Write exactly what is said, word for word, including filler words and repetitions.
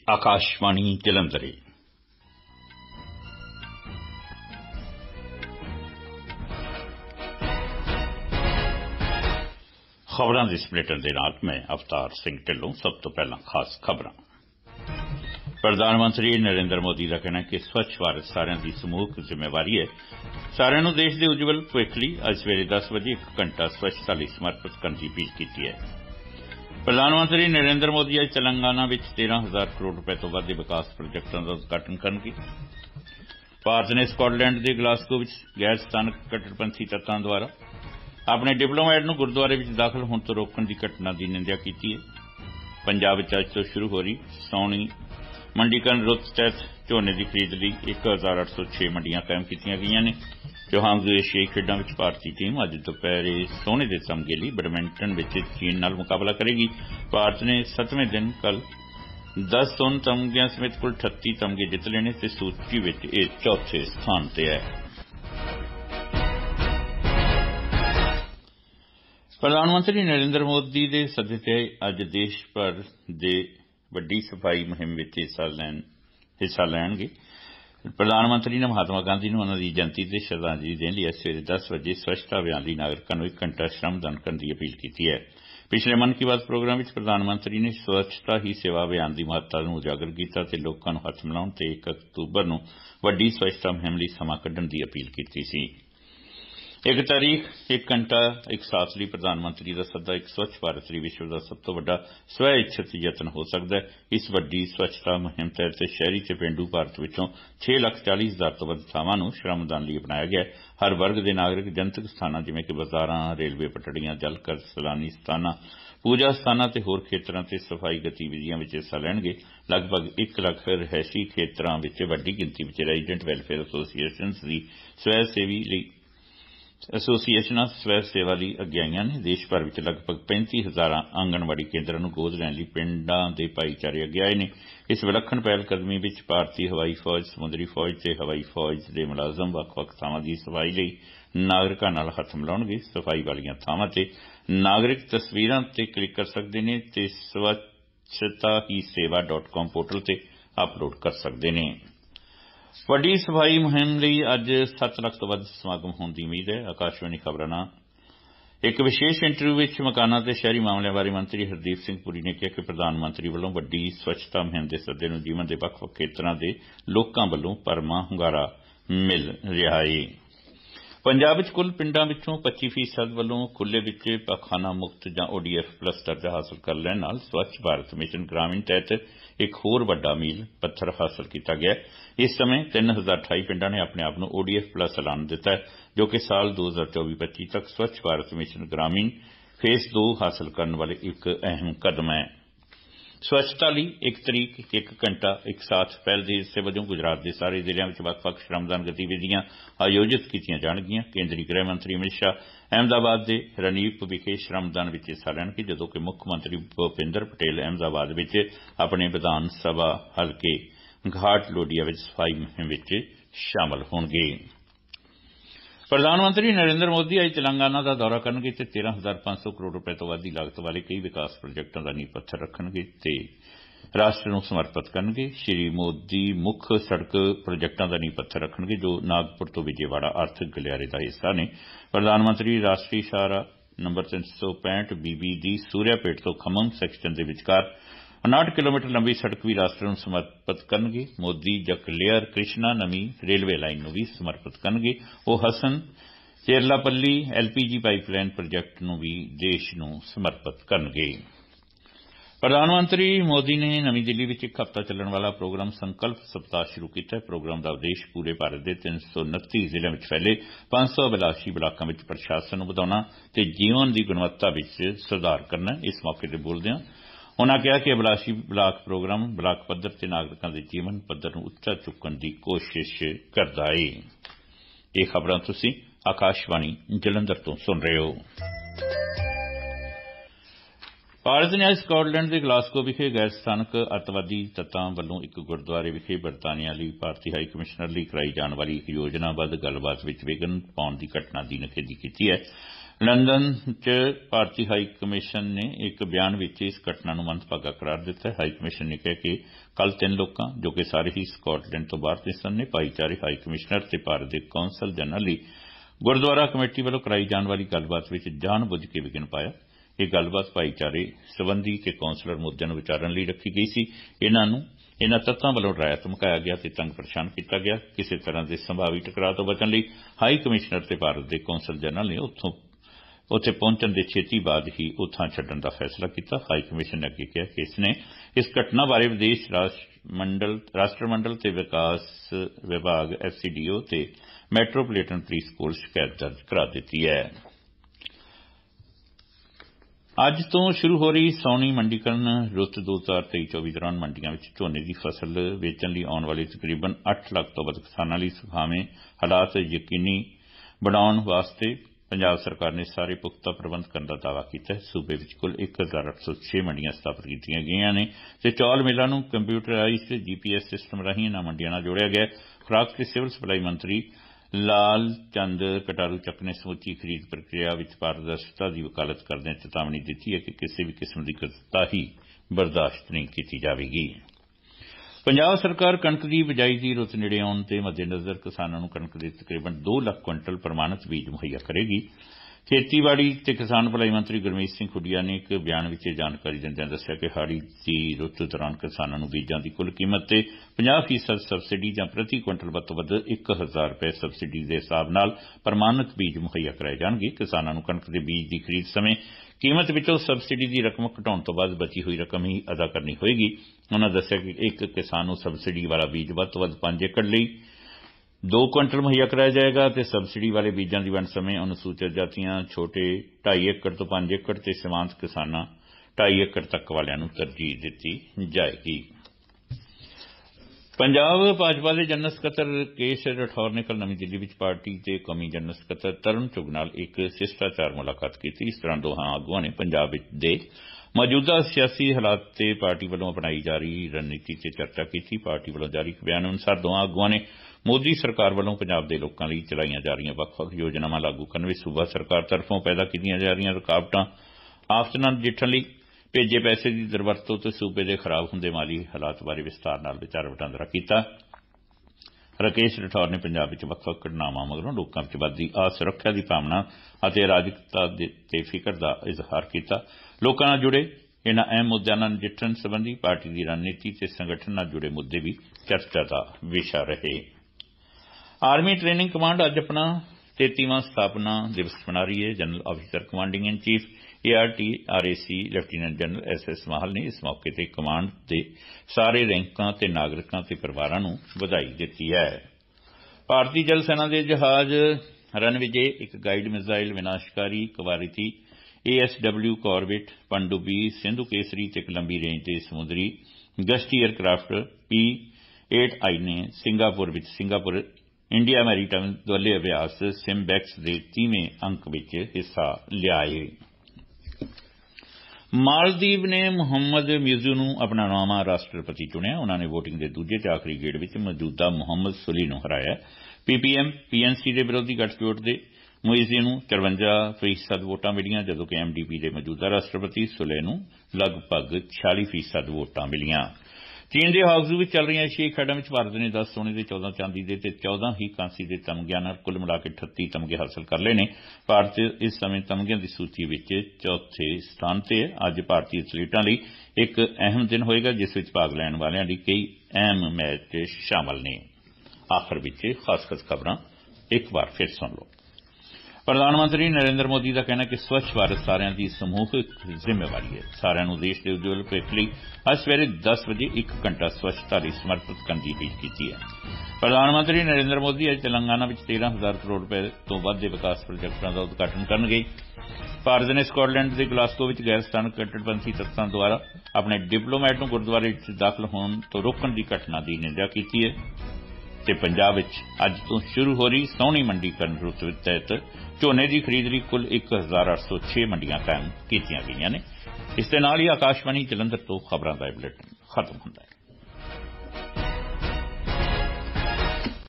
आकाशवाणी जलंधर। खबरां दे स्पलेटर दे नाल मैं अवतार सिंह ढिल्लों। सब तो पहला खास खबरां। प्रधानमंत्री नरेंद्र मोदी का कहना है कि स्वच्छ भारत सारिਆਂ ਦੀ ਸਮੂਹਿਕ ਜ਼ਿੰਮੇਵਾਰੀ है। सारिਆਂ ਨੂੰ देश के उज्जवल भविख ਲਈ ਅੱਜ ਸਵੇਰੇ दस बजे एक घंटा स्वच्छता ਲਈ समर्पित करने की अपील की है। प्रधानमंत्री नरेंद्र मोदी आज तेलंगाना में तेरह हजार करोड़ रुपए तो वध विकास प्रोजेक्टों का उद्घाटन करेंगे। भारत ने स्कॉटलैंड के ग्लासगो में गैर स्थानक कट्टरपंथी तत्वों द्वारा अपने डिप्लोमैट को गुरुद्वारे में दाखिल होने तो रोकने की घटना की निंदा की है। पंजाब में अज तो शुरू हो रही सौनी मंडीकरण रुत तहत झोने की खरीद लिए एक हजार अठ सौ छे मंडियां कायम की गई ने। जोहान्सबर्ग एशियाई खेडों में भारतीय टीम अज दोपहरे सोने के तमगे लिए बैडमिंटन में चीन नाल मुकाबला करेगी। भारत ने सतवें दिन कल दस सोन तमगियां समेत कुल अठत्ती तमगे जित लेने ते सूची में यह चौथे स्थान पर है। प्रधानमंत्री नरेंद्र मोदी के सदे ते अज देश भर के वड्डी सफाई मुहिम में हिस्सा लैन हिस्सा लैणगे। प्रधानमंत्री ने महात्मा गांधी को उन्होंने जयंती से श्रद्धांजलि देने लिए सवेरे दस बजे स्वच्छता अभियान की नागरिकों को एक घंटा श्रमदान करने की अपील की है। पिछले मन की बात प्रोग्राम में प्रधानमंत्री ने स्वच्छता ही सेवा अभियान की महत्ता को उजागर किया और लोगों को हथ मिलाने ते एक अक्तूबर को वड्डी स्वच्छता मुहिम लिए समा कढ़ने की अपील की थी। एक तारीख एक घंटा एक साथ लिए प्रधानमंत्री का सदा एक स्वच्छ भारत लिए विश्व का सब तो बड़ा स्व इच्छित यत्न हो सकता है। इस वड्डी स्वच्छता मुहिम तहत शहरी ते पेंडू भारत विचों छे लाख चाली हजार तो वध थावां नूं श्रमदान लिए बनाया गया। हर वर्ग के नागरिक जनतक स्थानां जिवें कि बाजारां, रेलवे पटड़ियां, जलकर सैलानी स्थानां, पूजा स्थानां ते होर खेतरां ते सफाई गतिविधियां विच हिस्सा लैणगे। लगभग एक लाख रिहायशी खेतरां विच वड्डी गिणती विच रेजिडेंट वैलफेयर एसोसीएशनस दी स्वै सेवी लई एसोसीएशन स्वै सेवा लिए अगे आईयां ने। देश भर में लगभग पैंती हजार आंगनवाड़ी केंद्रां नूं गोद लैण लई पिंडां दे भाईचारे अगे आए ने। इस विलखण पहलकदमी विच भारतीय हवाई फौज, समुद्री फौज ते हवाई फौज के मुलाजम वख-वख थावां दी सफाई लई नागरिकां नाल हथ मिलाउणगे। सफाई वालियां थावां ते नागरिक तस्वीरां ते क्लिक कर सकदे ने ते Swachhata Hi Seva dot com portal ते अपलोड कर सकदे ने। वड्डी सफाई मुहिम लई अज सत्त लख तो वध समागम होने की उम्मीद है। आकाशवाणी खबरां नाल एक विशेष इंटरव्यू में मकाना ते शहरी मामलों बारे मंत्री हरदीप सिंह पुरी ने कहा कि प्रधानमंत्री वालों वड्डी स्वच्छता मुहिम के सदे नूं जीवन के वख-वख खेतरां दे लोकां वालों भरवां हुंगारा मिल रहा है। पंजाब विच कुल पिंडां विचों पच्ची फीसद वालों खुले विच पखाना मुक्त जां ओ डी एफ प्लस दर्जा हासिल कर लैण नाल स्वच्छ भारत मिशन ग्रामीण तहत एक होर वड्डा मील पत्थर हासिल किया गया। इस समय तीन हजार अठाई पिंडां ने अपने आप को ओ डी एफ प्लस ऐलान दिता है, जो कि साल दो हजार चौबी पच्ची तक स्वच्छ भारत मिशन ग्रामीण फेस दो हासिल करने वाले एक अहम कदम है। स्वच्छता लिए एक तरीक एक घंटा एक साथ पहल के हिस्से वजों गुजरात के सारे जिलों में वख-वख श्रमदान गतिविधियां आयोजित की जाणगियां। केंद्रीय गृह मंत्री अमित शाह अहमदाबाद के रनीप विखे श्रमदान में हिस्सा लैणगे, जदों कि मुख्य मंत्री भूपेंद्र पटेल अहमदाबाद में अपने विधान सभा हल्के घाट लोडिया में सफाई मुहिम में शामिल होंगे। प्रधानमंत्री नरेंद्र मोदी आज तेलंगाना का दौरा करेंगे ते तेरह हजार पांच सौ करोड़ रुपए तो वध की लागत वाले कई विकास प्रोजेक्टों का नींह पत्थर रखेंगे ते राष्ट्र को समर्पित करेंगे। श्री मोदी मुख्य सड़क प्रोजेक्टों का नींह पत्थर रखेंगे जो नागपुर तो विजयवाड़ा आर्थिक गलियारे का हिस्सा ने। प्रधानमंत्री राष्ट्रीय शाहरा नंबर तीन सौ पैंठ बीबी दी सूर्यापेट तो खम्मम सैक्शन के विचकार उनाहठ किलोमीटर लंबी सड़क भी राष्ट्र को समर्पित करेंगे। मोदी जकलेयर कृष्णा नवी रेलवे लाइन को भी समर्पित करेंगे। वो Hassan Cherlapalli L P G pipeline project को भी देश को समर्पित करेंगे। प्रधानमंत्री मोदी ने नवी दिल्ली में एक हफ्ता चलने वाला प्रोग्राम संकल्प सप्ताह शुरू किया। प्रोग्राम का उद्देश्य पूरे भारत के तीन सौ उनती जिलों में फैले पांच सौ अभिलाषी ब्लाकों में प्रशासन को बढ़ाना ते जीवन की गुणवत्ता में सुधार करना। इस मौके पर बोलदे उन्होंने कहा कि अभिलाषी ब्लाक प्रोग्राम ब्लाक पद्धर से नागरिकों के जीवन पद्धर को उच्चा चुकने की कोशिश करता है। ये खबरां तुसीं आकाशवाणी जलंधर तो सुन रहे हो। ਭਾਰਤ ਨੇ ਅੱਜ ਸਕਾਟਲੈਂਡ ਦੇ ਗਲਾਸਗੋ ਵਿਖੇ ਗੈਰ ਸਥਾਨਕ ਅੱਤਵਾਦੀ ਤੱਤਾਂ ਵੱਲੋਂ ਇੱਕ ਗੁਰਦੁਆਰੇ ਵਿਖੇ ਬਰਤਾਨੀਆ ਲਈ ਭਾਰਤੀ ਹਾਈ ਕਮਿਸ਼ਨਰ ਲਈ ਕਰਾਈ ਜਾਣ ਵਾਲੀ ਇੱਕ ਯੋਜਨਾਬੱਧ ਗੱਲਬਾਤ ਵਿੱਚ ਵਿਘਨ ਪਾਉਣ ਦੀ ਘਟਨਾ ਦੀ ਨਿਖੇਧੀ ਕੀਤੀ ਹੈ। ਲੰਡਨ ਚ ਭਾਰਤੀ ਹਾਈ ਕਮਿਸ਼ਨ ਨੇ ਇੱਕ ਬਿਆਨ ਵਿੱਚ ਇਸ ਘਟਨਾ ਨੂੰ ਮੰਦਭਾਗਾ ਕਰਾਰ ਦਿੱਤਾ ਹੈ। ਹਾਈ ਕਮਿਸ਼ਨ ਨੇ ਕਿਹਾ ਕਿ ਕੱਲ੍ਹ ਤਿੰਨ ਲੋਕਾਂ ਜੋ ਕਿ ਸਾਰੇ ਹੀ ਸਕਾਟਲੈਂਡ ਤੋਂ ਬਾਹਰ ਦੇ ਸਨ ਨੇ ਭਾਈਚਾਰੇ ਹਾਈ ਕਮਿਸ਼ਨਰ ਤੇ ਭਾਰਤ ਦੇ ਕੌਂਸਲ ਜਨਰਲ ਲਈ ਗੁਰਦੁਆਰਾ ਕਮੇਟੀ ਵੱਲੋਂ ਕਰਾਈ ਜਾਣ ਵਾਲੀ ਗੱਲਬਾਤ ਵਿੱਚ ਜਾਣ ਬੁੱਝ ਕੇ ਵਿਘਨ ਪਾਇਆ। ਇਹ ਗੱਲਬਾਤ ਭਾਈਚਾਰੇ ਸਬੰਧੀ ਤੇ ਕੌਂਸਲਰ ਮੁੱਦਿਆਂ ਨੂੰ ਵਿਚਾਰਨ ਲਈ ਰੱਖੀ ਗਈ ਸੀ। ਇਨ੍ਹਾਂ ਨੂੰ ਇਨ੍ਹਾਂ ਤੱਤਾਂ ਵੱਲੋਂ ਡਰਾਇਆ ਧਮਕਾਇਆ ਗਿਆ ਤੇ ਤੰਗ ਪਰੇਸ਼ਾਨ ਕੀਤਾ ਗਿਆ। ਕਿਸੇ ਤਰ੍ਹਾਂ ਦੇ ਸੰਭਾਵੀ ਟਕਰਾਅ ਤੋਂ ਬਚਣ ਲਈ ਹਾਈ ਕਮਿਸ਼ਨਰ ਤੇ ਭਾਰਤ ਦੇ ਕੌਂਸਲ ਜਨਰਲ ਨੇ ਉੱਥੋਂ ਉੱਥੇ ਪਹੁੰਚਣ ਦੇ ਛੇਤੀ ਬਾਅਦ ਹੀ ਉਹ ਥਾਂ ਛੱਡਣ ਦਾ ਫੈਸਲਾ ਕੀਤਾ। ਹਾਈ ਕਮਿਸ਼ਨ ਨੇ ਅੱਗੇ ਕਿਹਾ ਕਿ ਇਸ ਨੇ ਇਸ ਘਟਨਾ ਬਾਰੇ ਵਿਦੇਸ਼ ਰਾਸ਼ਟਰਮੰਡਲ ਤੇ ਵਿਕਾਸ ਵਿਭਾਗ ਐਸ ਸੀ ਡੀ ਓ ਤੇ ਮੈਟਰੋਪੋਲੀਟਨ ਪੁਲਿਸ ਕੋਲ ਸ਼ਿਕਾਇਤ ਦਰਜ ਕਰਾ ਦਿੱਤੀ ਹੈ। ਅੱਜ ਤੋਂ ਸ਼ੁਰੂ ਹੋ ਰਹੀ ਸਾਉਣੀ ਮੰਡੀਕਰਨ ਰੁੱਤ ਦੋ ਹਜ਼ਾਰ ਤੇਈ ਚੌਵੀ ਦੌਰਾਨ ਮੰਡੀਆਂ ਵਿੱਚ ਝੋਨੇ ਦੀ ਫਸਲ ਵੇਚਣ ਲਈ ਆਉਣ ਵਾਲੇ ਤਕਰੀਬਨ ਅੱਠ ਲੱਖ ਤੋਂ ਵੱਧ ਕਿਸਾਨਾਂ ਲਈ ਸੁਖਾਵੇਂ ਹਾਲਾਤ ਯਕੀਨੀ ਬਣਾਉਣ ਵਾਸਤੇ ਪੰਜਾਬ ਸਰਕਾਰ ਨੇ ਸਾਰੇ ਪੁਖਤਾ ਪ੍ਰਬੰਧ ਕਰਨ ਦਾ ਦਾਅਵਾ ਕੀਤਾ ਹੈ। ਸੂਬੇ ਵਿੱਚ ਕੁੱਲ ਇੱਕ ਹਜ਼ਾਰ ਅੱਠ ਸੌ ਛੇ ਮੰਡੀਆਂ ਸਥਾਪਿਤ ਕੀਤੀਆਂ ਗਈਆਂ ਨੇ ਤੇ ਚੌਲ ਮਿਲਾਂ ਨੂੰ ਕੰਪਿਊਟਰਾਈਜ਼ਡ ਜੀ ਪੀ ਐਸ ਸਿਸਟਮ ਰਾਹੀਂ ਇਨ੍ਹਾਂ ਮੰਡੀਆਂ ਨਾਲ ਜੋੜਿਆ ਗਿਆ। ਖੁਰਾਕ ਤੇ ਸਿਵਲ ਸਪਲਾਈ ਮੰਤਰੀ ਲਾਲ ਚੰਦ ਕਟਾਰੂ ਚੱਕ ਨੇ ਸਮੁੱਚੀ ਖਰੀਦ ਪ੍ਰਕਿਰਿਆ ਵਿੱਚ ਪਾਰਦਰਸ਼ਤਾ ਦੀ ਵਕਾਲਤ ਕਰਦਿਆਂ ਚੇਤਾਵਨੀ ਦਿੱਤੀ ਹੈ ਕਿ ਕਿਸੇ ਵੀ ਕਿਸਮ ਦੀ ਕੋਤਾਹੀ ਬਰਦਾਸ਼ਤ ਨਹੀਂ ਕੀਤੀ ਜਾਵੇਗੀ। ਪੰਜਾਬ ਸਰਕਾਰ ਕਣਕ ਦੀ ਬਿਜਾਈ ਦੀ ਰੁੱਤ ਨੇੜੇ ਆਉਣ ਦੇ ਮੱਦੇਨਜ਼ਰ ਕਿਸਾਨਾਂ ਨੂੰ ਕਣਕ ਦੇ ਤਕਰੀਬਨ ਦੋ ਲੱਖ ਕੁਇੰਟਲ ਪ੍ਰਮਾਣਿਤ ਬੀਜ ਮੁਹੱਈਆ ਕਰੇਗੀ। ਖੇਤੀਬਾੜੀ ਤੇ ਕਿਸਾਨ ਭਲਾਈ ਮੰਤਰੀ ਗੁਰਮੀਤ ਸਿੰਘ ਖੁੱਡੀਆ ਨੇ ਇੱਕ ਬਿਆਨ ਵਿੱਚ ਇਹ ਜਾਣਕਾਰੀ ਦਿੰਦਿਆਂ ਦੱਸਿਆ ਕਿ ਹਾੜੀ ਦੀ ਰੁੱਤ ਦੌਰਾਨ ਕਿਸਾਨਾਂ ਨੂੰ ਬੀਜਾਂ ਦੀ ਕੁੱਲ ਕੀਮਤ ਤੇ ਪੰਜਾਹ ਫੀਸਦ ਸਬਸਿਡੀ ਜਾਂ ਪ੍ਰਤੀ ਕੁਇੰਟਲ ਵੱਧ ਤੋਂ ਵੱਧ ਇੱਕ ਹਜ਼ਾਰ ਰੁਪਏ ਸਬਸਿਡੀ ਦੇ ਹਿਸਾਬ ਨਾਲ ਪ੍ਰਮਾਣਿਤ ਬੀਜ ਮੁਹੱਈਆ ਕਰਾਏ ਜਾਣਗੇ। ਕਿਸਾਨਾਂ ਨੂੰ ਕਣਕ ਦੇ ਬੀਜ ਦੀ ਖਰੀਦ ਸਮੇਂ ਕੀਮਤ ਵਿੱਚੋਂ ਸਬਸਿਡੀ ਦੀ ਰਕਮ ਘਟਾਉਣ ਤੋਂ ਬਾਅਦ ਬਚੀ ਹੋਈ ਰਕਮ ਹੀ ਅਦਾ ਕਰਨੀ ਹੋਏਗੀ। ਉਨ੍ਹਾਂ ਦੱਸਿਆ ਕਿ ਇੱਕ ਕਿਸਾਨ ਨੂੰ ਸਬਸਿਡੀ ਵਾਲਾ ਬੀਜ ਵੱਧ ਤੋਂ ਵੱਧ ਪੰਜ ਏਕੜ ਲਈ ਦੋ ਕੁਇੰਟਲ ਮੁਹੱਈਆ ਕਰਾਇਆ ਜਾਏਗਾ ਤੇ ਸਬਸਿਡੀ ਵਾਲੇ ਬੀਜਾਂ ਦੀ ਵੰਡ ਸਮੇਂ ਅਨੁਸੂਚਿਤ ਜਾਤੀਆਂ ਛੋਟੇ ਢਾਈ ਏਕੜ ਤੋਂ ਪੰਜ ਏਕੜ ਤੇ ਸੀਮਾਂਤ ਕਿਸਾਨਾਂ ਢਾਈ ਏਕੜ ਤੱਕ ਵਾਲਿਆਂ ਨੂੰ ਤਰਜੀਹ ਦਿੱਤੀ ਜਾਏਗੀ। ਪੰਜਾਬ ਭਾਜਪਾ ਦੇ ਜਨਰਲ ਸਕੱਤਰ ਰਕੇਸ਼ ਰਾਠੌਰ ਨੇ ਕੱਲ੍ਹ ਨਵੀਂ ਦਿੱਲੀ ਵਿੱਚ ਪਾਰਟੀ ਦੇ ਕੌਮੀ ਜਨਰਲ ਸਕੱਤਰ ਤਰੁਣ ਚੁੱਘ ਨਾਲ ਇੱਕ ਸ਼ਿਸ਼ਟਾਚਾਰ ਮੁਲਾਕਾਤ ਕੀਤੀ। ਇਸ ਦੌਰਾਨ ਦੋਹਾਂ ਆਗੂਆਂ ਨੇ ਪੰਜਾਬ ਦੇ ਮੌਜੂਦਾ ਸਿਆਸੀ ਹਾਲਾਤ ਤੇ ਪਾਰਟੀ ਵੱਲੋਂ ਅਪਣਾਈ ਜਾ ਰਹੀ ਰਣਨੀਤੀ ਤੇ ਚਰਚਾ ਕੀਤੀ। ਪਾਰਟੀ ਵੱਲੋਂ ਜਾਰੀ ਇੱਕ ਬਿਆਨ ਅਨੁਸਾਰ ਦੋਹਾਂ ਆਗੂਆਂ ਨੇ ਮੋਦੀ ਸਰਕਾਰ ਵੱਲੋਂ ਪੰਜਾਬ ਦੇ ਲੋਕਾਂ ਲਈ ਚਲਾਈਆਂ ਜਾ ਰਹੀਆਂ ਵੱਖ-ਵੱਖ ਯੋਜਨਾਵਾਂ ਲਾਗੂ ਕਰਨ ਵਿੱਚ ਸੂਬਾ ਸਰਕਾਰ ਤਰਫੋਂ ਪੈਦਾ ਕੀਤੀਆਂ ਜਾ ਰਹੀਆਂ ਰੁਕਾਵਟਾਂ ਆਫਤ ਨਾਲ ਨਜਿੱਠਣ ਲਈ ਭੇਜੇ ਪੈਸੇ ਦੀ ਦੁਰਵਰਤੋਂ ਤੇ ਸੂਬੇ ਦੇ ਖਰਾਬ ਹੁੰਦੇ ਮਾਲੀ ਹਾਲਾਤ ਬਾਰੇ ਵਿਸਤਾਰ ਨਾਲ ਵਿਚਾਰ ਵਟਾਂਦਰਾ ਕੀਤਾ। ਰਕੇਸ਼ ਰਾਠੌਰ ਨੇ ਪੰਜਾਬ ਵਿੱਚ ਵੱਖ-ਵੱਖ ਘਟਨਾਵਾਂ ਮਗਰੋਂ ਲੋਕਾਂ ਵਿੱਚ ਵੱਧਦੀ ਅਸੁਰੱਖਿਆ ਦੀ ਭਾਵਨਾ ਅਤੇ ਅਰਾਜਕਤਾ ਤੇ ਫਿਕਰ ਦਾ ਇਜ਼ਹਾਰ ਕੀਤਾ। ਲੋਕਾਂ ਨਾਲ ਜੁੜੇ ਇਨ੍ਹਾਂ ਅਹਿਮ ਮੁੱਦਿਆਂ ਨਾਲ ਨਜਿੱਠਣ ਸੰਬੰਧੀ ਪਾਰਟੀ ਦੀ ਰਣਨੀਤੀ ਤੇ ਸੰਗਠਨ ਨਾਲ ਜੁੜੇ ਮੁੱਦੇ ਵੀ ਚਰਚਾ ਦਾ ਵਿਸ਼ਾ ਰਹੇ। ਆਰਮੀ ਟ੍ਰੇਨਿੰਗ ਕਮਾਂਡ ਅੱਜ ਆਪਣਾ ਤੇਤੀਵਾਂ ਸਥਾਪਨਾ ਦਿਵਸ ਮਨਾ ਰਹੀ ਹੈ। General officer commanding in chief A R T R A C lieutenant general S S Mahal ਨੇ ਇਸ ਮੌਕੇ ਤੇ ਕਮਾਂਡ ਦੇ ਸਾਰੇ ਰੈਂਕਾਂ ਤੇ ਨਾਗਰਿਕਾਂ ਤੇ ਪਰਿਵਾਰਾਂ ਨੂੰ ਵਧਾਈ ਦਿੱਤੀ ਹੈ। ਭਾਰਤੀ ਜਲ ਸੈਨਾ ਦੇ ਜਹਾਜ਼ ਰਣਵਿਜੇ ਇੱਕ ਗਾਈਡ ਮਿਜ਼ਾਈਲ ਵਿਨਾਸ਼ਕਾਰੀ Kavaratti A S W corvette ਪਣਡੁੱਬੀ ਸਿੰਧੂ ਕੇਸਰੀ ਤੇ ਇੱਕ ਲੰਬੀ ਰੇਂਜ ਦੇ ਸਮੁੰਦਰੀ ਗਸ਼ਤੀ ਏਅਰਕ੍ਰਾਫਟ ਪੀ ਏਟ ਆਈ ਨੇ ਸਿੰਗਾਪੁਰ ਵਿੱਚ ਸਿੰਗਾਪੁਰ ਇੰਡੀਆ ਮੈਰੀਟਾਈਮ ਦੁਵੱਲੇ ਅਭਿਆਸ ਸਿੰਬੈਕਸ ਦੇ ਤੀਵੇਂ ਅੰਕ ਵਿੱਚ ਹਿੱਸਾ ਲਿਆ ਹੈ। ਮਾਲਦੀਵ ਨੇ ਮੁਹੰਮਦ ਮਿਊਜ਼ੂ ਨੂੰ ਆਪਣਾ ਨਵਾਂ ਰਾਸ਼ਟਰਪਤੀ ਚੁਣਿਆ। ਉਨ੍ਹਾਂ ਨੇ ਵੋਟਿੰਗ ਦੇ ਦੂਜੇ ਤੇ ਆਖਰੀ ਗੇੜ ਵਿੱਚ ਮੌਜੂਦਾ ਮੁਹੰਮਦ ਸੁਲੀ ਨੂੰ ਹਰਾਇਆ। ਪੀ ਪੀ ਐਮ ਪੀ ਐਨ ਸੀ ਦੇ ਵਿਰੋਧੀ ਗੱਠਜੋੜ ਦੇ ਮੁਈਜ਼ੀ ਨੂੰ ਚਰਵੰਜਾ ਫੀਸਦ ਵੋਟਾਂ ਮਿਲੀਆਂ ਜਦੋਂ ਕਿ ਐਮ ਡੀ ਪੀ ਦੇ ਮੌਜੂਦਾ ਰਾਸ਼ਟਰਪਤੀ ਸੁਲੇ ਨੂੰ ਲਗਭਗ ਛਿਆਲੀ ਫੀਸਦ ਵੋਟਾਂ ਮਿਲੀਆਂ। ਚੀਨ ਦੇ ਹਾਗਜ਼ੂ ਵਿੱਚ ਚੱਲ ਰਹੀਆਂ ਏਸ਼ੀਆਈ ਖੇਡਾਂ ਵਿੱਚ ਭਾਰਤ ਨੇ ਦਸ ਸੋਨੇ ਦੇ ਚੌਦਾਂ ਚਾਂਦੀ ਦੇ ਤੇ ਚੌਦਾਂ ਹੀ ਕਾਂਸੀ ਦੇ ਤਮਗਿਆਂ ਨਾਲ ਕੁੱਲ ਮਿਲਾ ਕੇ ਅਠੱਤੀ ਤਮਗੇ ਹਾਸਲ ਕਰ ਲਏ ਨੇ। ਭਾਰਤ ਇਸ ਸਮੇਂ ਤਮਗਿਆਂ ਦੀ ਸੂਚੀ ਵਿੱਚ ਚੌਥੇ ਸਥਾਨ ਤੇ ਹੈ। ਅੱਜ ਭਾਰਤੀ ਐਥਲੀਟਾਂ ਲਈ ਇੱਕ ਅਹਿਮ ਦਿਨ ਹੋਏਗਾ ਜਿਸ ਵਿੱਚ ਭਾਗ ਲੈਣ ਵਾਲਿਆਂ ਲਈ ਕਈ ਅਹਿਮ ਮੈਚ ਸ਼ਾਮਲ ਨੇ। ਆਖਰ ਵਿੱਚ ਖਾਸ ਖਾਸ ਖਬਰਾਂ ਇੱਕ ਵਾਰ ਫਿਰ ਸੁਣ ਲਓ। ਪ੍ਰਧਾਨ ਮੰਤਰੀ ਨਰਿੰਦਰ ਮੋਦੀ ਦਾ ਕਹਿਣਾ ਕਿ ਸਵੱਛ ਭਾਰਤ ਸਾਰਿਆਂ ਦੀ ਸਮੂਹਿਕ ਜ਼ਿੰਮੇਵਾਰੀ ਹੈ। ਸਾਰਿਆਂ ਨੂੰ ਦੇਸ਼ ਦੇ ਉਜਵਲ ਭਵਿੱਖ ਲਈ ਅੱਜ ਸਵੇਰੇ ਦਸ ਵਜੇ ਇੱਕ ਘੰਟਾ ਸਵੱਛਤਾ ਲਈ ਸਮਰਪਿਤ ਕਰਨ ਦੀ ਅਪੀਲ ਕੀਤੀ ਹੈ। ਪ੍ਰਧਾਨ ਮੰਤਰੀ ਨਰਿੰਦਰ ਮੋਦੀ ਅੱਜ ਤੇਲੰਗਾਨਾ ਵਿੱਚ ਤੇਰਾਂ ਹਜ਼ਾਰ ਕਰੋੜ ਰੁਪਏ ਤੋਂ ਵੱਧ ਦੇ ਵਿਕਾਸ ਪ੍ਰੋਜੈਕਟਾਂ ਦਾ ਉਦਘਾਟਨ ਕਰਨਗੇ। ਭਾਰਤ ਨੇ ਸਕਾਟਲੈਂਡ ਦੇ ਗਲਾਸਗੋ ਵਿੱਚ ਗੈਰ ਸਥਾਨਕ ਕੱਟੜਪੰਥੀ ਤੱਤਾਂ ਦੁਆਰਾ ਆਪਣੇ ਡਿਪਲੋਮੈਟ ਨੂੰ ਗੁਰਦੁਆਰੇ ਵਿੱਚ ਦਾਖਲ ਹੋਣ ਤੋਂ ਰੋਕਣ ਦੀ ਘਟਨਾ ਦੀ ਨਿੰਦਾ ਕੀਤੀ ਹੈ ਤੇ ਪੰਜਾਬ ਵਿੱਚ ਅੱਜ ਤੋਂ ਸ਼ੁਰੂ ਹੋ ਰਹੀ ਸਾਉਣੀ ਮੰਡੀਕਰਨ ਰੁੱਤ ਤਹਿਤ ਝੋਨੇ ਦੀ ਖਰੀਦ ਲਈ ਕੁੱਲ ਇੱਕ ਹਜ਼ਾਰ ਅੱਠ ਸੌ ਛੇ ਮੰਡੀਆਂ ਕਾਇਮ ਕੀਤੀਆਂ ਗਈਆਂ ਨੇ। ਇਸ ਦੇ ਨਾਲ ਹੀ ਆਕਾਸ਼ਵਾਣੀ ਜਲੰਧਰ ਤੋਂ ਖਬਰਾਂ ਦਾ ਬੁਲੇਟਿਨ ਖਤਮ ਹੁੰਦਾ ਹੈ।